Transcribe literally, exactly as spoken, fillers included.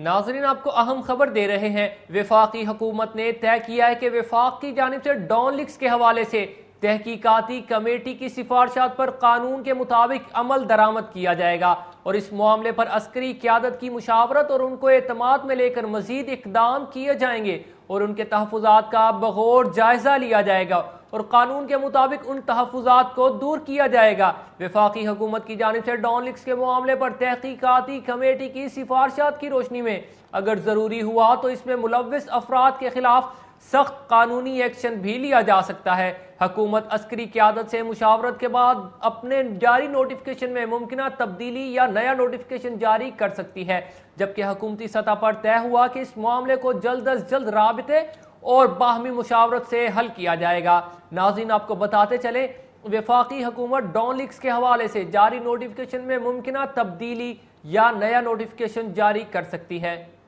ناظرین آپ کو اہم خبر دے رہے ہیں۔ وفاقی حکومت نے طے کیا ہے کہ وفاق کی جانب سے ڈان لیکس کے حوالے سے تحقیقاتی کمیٹی کی سفارشات پر قانون کے مطابق عمل درآمد کیا جائے گا اور اس معاملے پر عسکری قیادت کی مشاورت اور ان کو اعتماد میں لے کر مزید اقدام کیے جائیں گے اور ان کے تحفظات کا بغور جائزہ لیا جائے گا اور قانون کے مطابق ان تحفظات کو دور کیا جائے گا۔ وفاقی حکومت کی جانب سے ڈان لیکس کے معاملے پر تحقیقاتی کمیٹی کی سفارشات کی روشنی میں اگر ضروری ہوا تو اس میں ملوث افراد کے خلاف سخت قانونی ایکشن بھی لیا جا سکتا ہے۔ حکومت عسکری قیادت سے مشاورت کے بعد اپنے جاری نوٹیفکیشن میں ممکنہ تبدیلی یا نیا نوٹیفکیشن جاری کر سکتی ہے، جبکہ حکومتی سطح پر طے ہوا کہ اس معاملے کو جلد از جلد رابطے اور باہمی مشاورت سے حل کیا جائے گا۔ ناظرین آپ کو بتاتے چلیں، وفاقی حکومت ڈان لیکس کے حوالے سے جاری نوٹیفکیشن میں ممکنہ تبدیلی یا نیا نوٹیفکیشن جاری کر سکتی ہے۔